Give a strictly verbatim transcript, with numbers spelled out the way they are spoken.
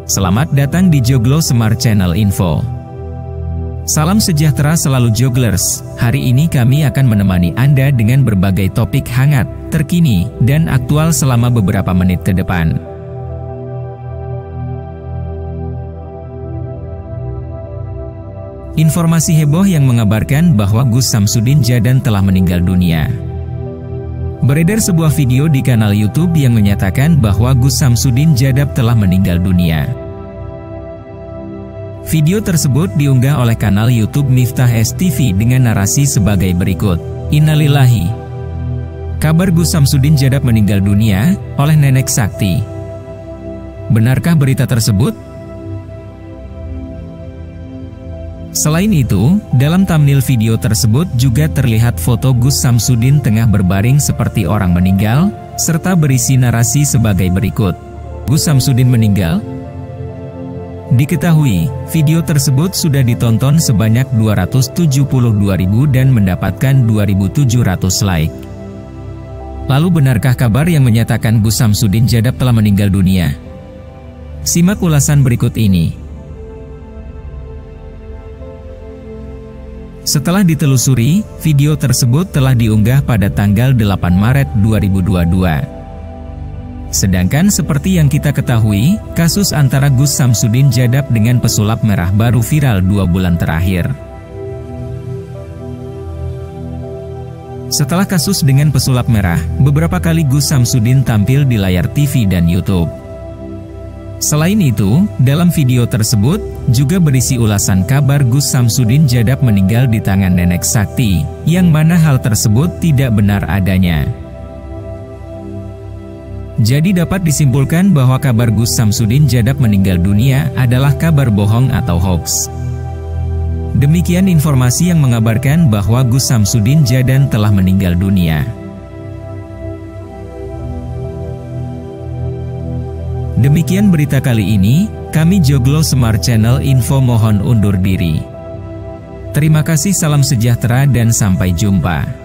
Selamat datang di Joglo Semar Channel Info. Salam sejahtera selalu Joglers. Hari ini kami akan menemani Anda dengan berbagai topik hangat, terkini, dan aktual selama beberapa menit ke depan. Informasi heboh yang mengabarkan bahwa Gus Samsudin Jadan telah meninggal dunia. Beredar sebuah video di kanal YouTube yang menyatakan bahwa Gus Samsudin Jadan telah meninggal dunia. Video tersebut diunggah oleh kanal YouTube Miftah S T V dengan narasi sebagai berikut. Innalillahi. Kabar Gus Samsudin Jadan meninggal dunia oleh Nenek Sakti. Benarkah berita tersebut? Selain itu, dalam thumbnail video tersebut juga terlihat foto Gus Samsudin tengah berbaring seperti orang meninggal, serta berisi narasi sebagai berikut. Gus Samsudin meninggal? Diketahui, video tersebut sudah ditonton sebanyak dua ratus tujuh puluh dua ribu dan mendapatkan dua ribu tujuh ratus like. Lalu benarkah kabar yang menyatakan Gus Samsudin Jadan telah meninggal dunia? Simak ulasan berikut ini. Setelah ditelusuri, video tersebut telah diunggah pada tanggal delapan Maret dua ribu dua puluh dua. Sedangkan seperti yang kita ketahui, kasus antara Gus Samsudin Jadan dengan pesulap merah baru viral dua bulan terakhir. Setelah kasus dengan pesulap merah, beberapa kali Gus Samsudin tampil di layar T V dan YouTube. Selain itu, dalam video tersebut juga berisi ulasan kabar Gus Samsudin Jadan meninggal di tangan Nenek Sakti, yang mana hal tersebut tidak benar adanya. Jadi dapat disimpulkan bahwa kabar Gus Samsudin Jadan meninggal dunia adalah kabar bohong atau hoax. Demikian informasi yang mengabarkan bahwa Gus Samsudin Jadan telah meninggal dunia. Demikian berita kali ini, kami Joglo Semar Channel Info mohon undur diri. Terima kasih, salam sejahtera dan sampai jumpa.